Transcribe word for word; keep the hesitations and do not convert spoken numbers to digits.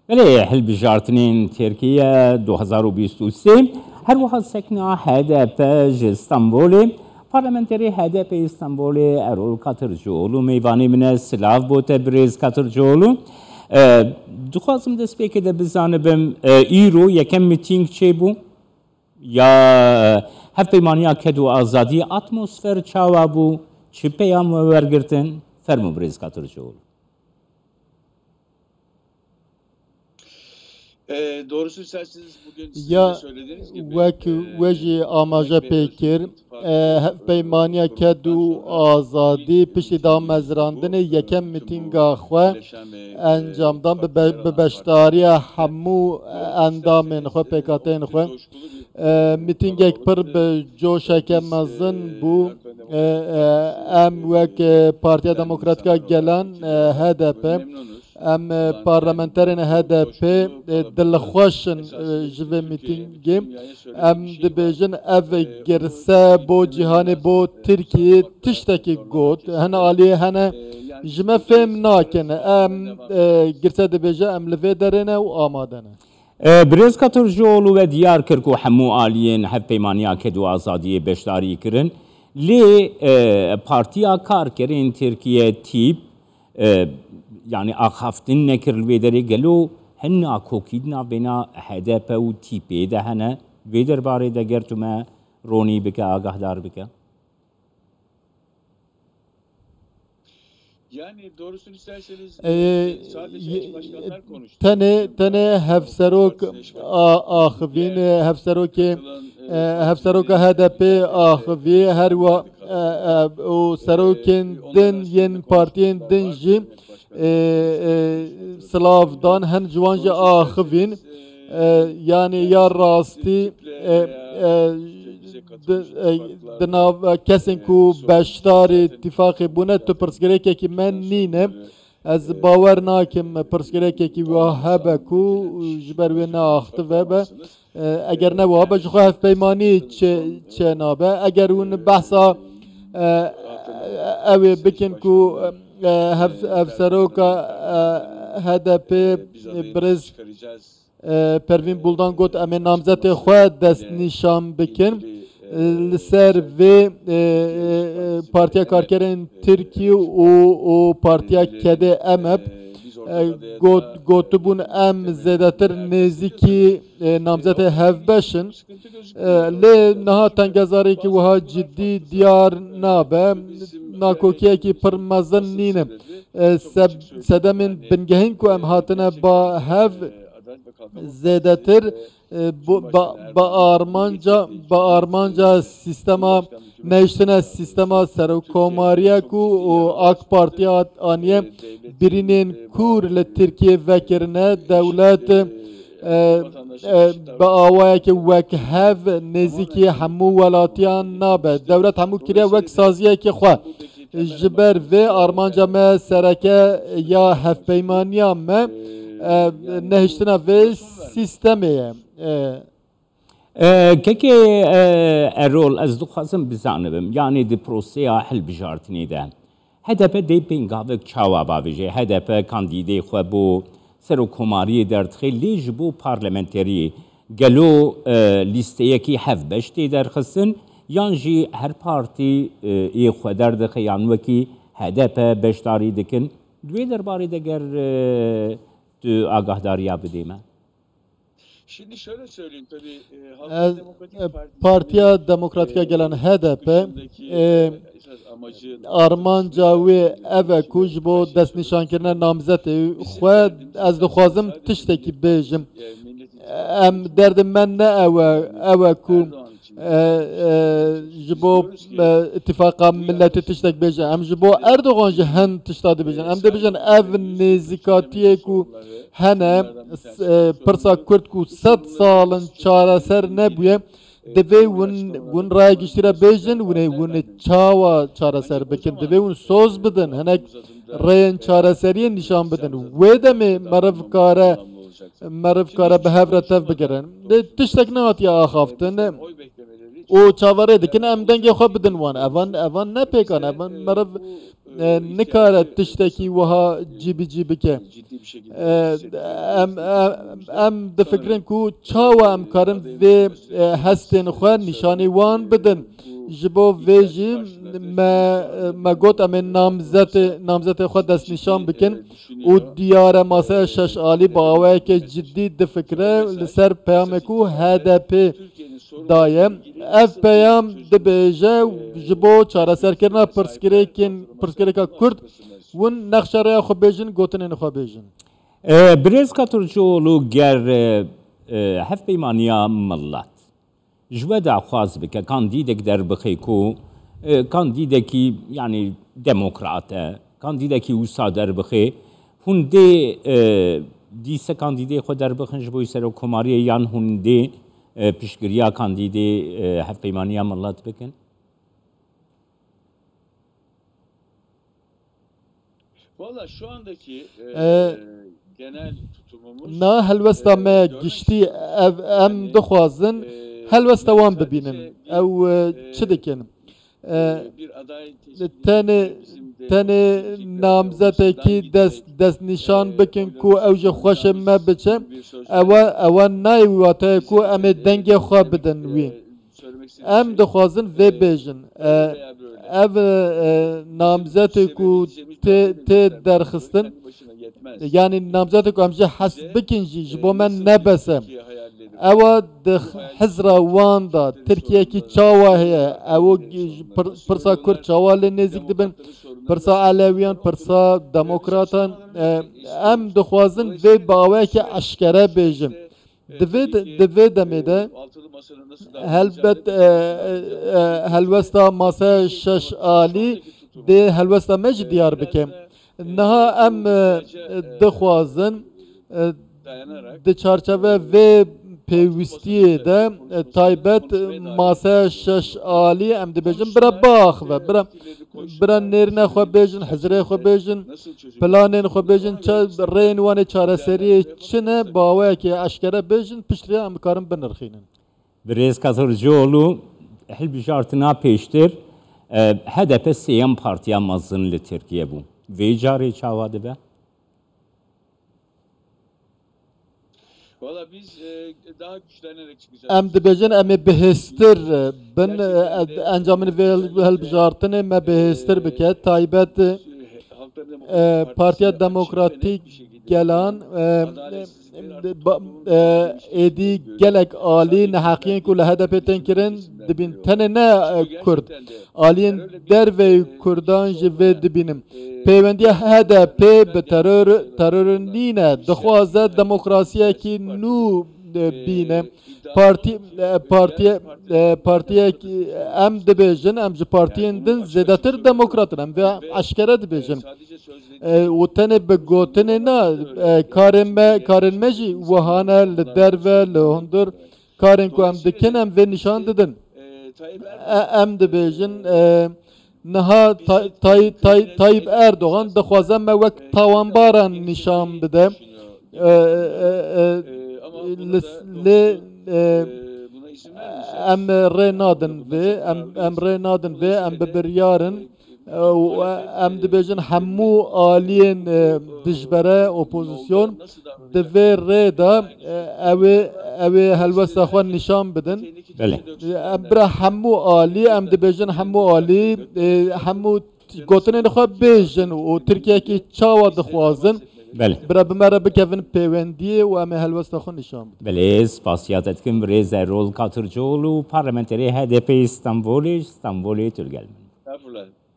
بله هلبجارتنین ترکیه دو هزار و بیست و سه هر وقت سکنا هدف استانبول پارلمانتری هدف استانبول ارول کاتر جولو میوانی من سلاف بوده بریز کاتر جولو دخواستم دست بکه ده بزنم ایرو یکم میتینگ چه بو یا هفت پیمانیا کدو آزادی اتمسفر چاوا بو چه پیام ورگرتن فرمو بریز کاتر جولو. E, doğrusu isterseniz bugün sizin ya, de söylediğiniz gibi vek veji amaja pekir peymaniya kedu azadi pişi da mezrandını yekem mitinga xwe encamdan bi beşdariya hemû endamên xwe pêkateyên xwe mitingek pir bi coşeke mezin bû em wek Partiya Demokratîka Gelan H D P ام پارلمانترین هدف دلخوشن جوه میتینگی ام دبیجن اف گرسه بو جهان بو ترکیه تشتکی گوت هن آلیه هن جمع فهم ناکن ام گرسه دبیجه ام لفه درنه و آمادنه برز کتر جولو و دیار کرکو همو آلیین هف پیمانیا کدو آزادی بشداری کرن لی پارتیا کار کرن ترکیه تیپ يعني أخافتن نكر الويدري قالوا هنا كوكيدنا بنا هدف و تيبي ده هنا ويدر باري ده قرتو ما روني بك آگاه دار بك Yani doğrusunu isterseniz ee, sadece eş başkanlar konuştu. Tane tane hevserok ahvin hevserok hevserok H D P ahvi her wa o serokin din yen partiyen din jim Slavdan hen juanca ahvin yani ya rasti دناو کسین کو باشتار اتفاقی بونه تو پرسگره که من نینه از باور ناکم پرسگره که واه بکو جبر و ناخت و به اگر نه واه بچه خواهد پیمانی چه چه نابه اگر اون بحثا اوی بکن کو هفسروکا هدف برز پروین بولدان گوت امن نامزد خود دست نشان بکن لسر و پارتیا کارکرین ترکیه و و پارتیا کده امب گوت گوتبون ام زدتر نزیکی نامزد هف بشن لی نه تنگزاری که وها جدی دیار نابه ناکوکیه که پرمزن نینه سدمن بنگهین کو ام هاتنه با هف زیادتر با آرمانجا با آرمانجا سیستما نشتن سیستما سرکوماریه کو و آک پارتیات آنیه برینین کور لترکیه وکرنه دولت با آوایی که وک هف نزیکی همو ولاتیان نابه دولت همو کریه وک سازیه که خواه جبر و آرمانجا ما سرکه یا هف پیمانیا ما نهشتنا و سیستمیه كيكي الرول از دو خازم بزانبم يعني دي بروسيا حل بجارتني ده هدف دي بينغافك چاوا باوجه هدف كانديدي خو بو سرو كوماري در تخيل بو پارلمانتري قالو ليستيكي حف بشتي در خصن يانجي هر بارتي اي خو در دخيان وكي هدف بشتاري دكن دوي درباري دگر تو آگاهداری بدیم. Şimdi şöyle söyleyeyim tabii Halk Demokratik Partisi Partiya Demokratika Gelan H D P Armanca ve eve kuj bo dest nişankirine namzete xwe ez dixwazim tiştekî bêjim em derdim men ne ewe ewe ku ji bo ittifaqa milletê tiştek bêje em ji bo Erdogan jî hin tişta dibêjin em dibêjin ev nêzîkatiyê ku hene pirsa Kurd ku sed salin çareser nebûye divê hûn hûn raya giştîre bêjin hûn ê hûn ê çawa çareser bikin divê hûn soz bidin hinek reyên çareseriyê nîşan bidin wê demê meriv kare meriv kare bi hev re tev bigirin tiştek nehatiye axaftin او چاوره دکن ام دنگ خواب بدن وان اوان اوان نه پیکان اوان مرف نکاره تشتکی وها جیبی جیبی که ام ام دفکرن کو چاو ام کارن و هستن خواه نشانی وان بدن جبو ویجی ما ما گوت ام نامزت نامزت خود دست نشان بکن و دیار ماسه شش آلی باوه که جدی دفکره لسر پیام کو هدپی دایم اف پیام دبیجه جبو چاره سر کرنا پرسکریکن پرسکریکا کرد ون نقشاره خو بیجن گوتن خو بیجن برز کاترجولو گر هف پیمانیا ملت جوه دعخواز بکه کاندیدک در بخیکو کاندیدکی یعنی دموکراته کاندیدکی وسا در بخی هنده دیسه کاندیده خود در بخنج بوی سر و کماری یان هنده پیشگریا کاندیده هف پیمانیا ملت بکن Valla şu andaki e, Ee, genel tutumumuz نا هلوستا ما گشتی ام دخوازن هلوستا وان ببینن او چه دکن bir aday tespit تنه bizim de تنه نامزده کی دست دست نشان بکن کو اوج خوش ما بچه او او نای واته کو ام دنگ خو بدن وی söylemek istediğim ام دخوازن و بیژن ev namzete ku te te derxistin yani namzete ku amca hasbikin ji jibo men nebese ewa de hizra wanda Türkiye ki çawa heye evo pırsa Kürt çawa nezik dibin pırsa Aleviyan pırsa Demokratan em dixwazin ve bawe ki aşkere bejim Divê divê demê de helbet helwesta masa şeş alî dê helwesta me jî diyar bike. Niha em dixwazin di çarçeve vê pêwîstiyê de taybet masa şeş alî em dibêjin bira baxve bira bira nêrine xwe bêjin hizrê xwe bêjin planên xwe bêjin rên wanê çareseriyê çi ne baweyekê eşkere bêjin piştî em dikarin binirxînin. Birêz Katırcıoğlu hilbijartina pêştir H D P sêyem partiya mezin li Tirkiye bû. Vê carê çawa dibe? Valla biz e, daha güçlenerek çıkacağız. Em dibêjin em ê bihêstir bin encamên vê hilbijartinê me bihêstir bike taybet Partiya Demokratîk Gelan êdî gelek alî neheqiyên ku li H D P tên kirin dibîn tenê ne Kurd aliyên dervê Kurdan ji vê dibînim. Pêwendiya H D P bi teror terorên nîne dixwaze demokrasiyekî nû bîne parti partiye partiyekî em dibêjin em ji partiyên din zêdetir demokratin em vê eşkere dibêjin û tenê bi gotinê na karên me karên me jî wihane li derve li hundir karên ku em dikin em vê nîşan didin em dibêjin niha Tayyip Erdoğan dixwaze me wek tawanbaran nîşan bide lê em rê nadin vê em rê nadin vê em bi biryarin em dibêjin hemû aliyên dijbere opozisyon di vê rê de ew ê ew ê helwesta xwe nîşan bidin em bira hemû alî em dibêjin hemû alî hemû gotinên xwe bêjin û Tirkiyeyekî çawa dixwazin bira bimere bikevin pêwendiyê û em ê helwesta xwe nîşan bidin. Belê spasiya te dikim Birêz Erol Katırcıoğlu parlamenterê H D P İstanbulê Stanbolê tu gelmin. Estağfurullah.